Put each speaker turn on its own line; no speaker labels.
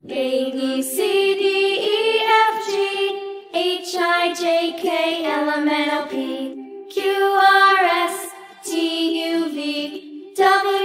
A, B, C, D, E, F, G, H, I, J, K, L, M, N, O, P, Q, R, S, T, U, V, W,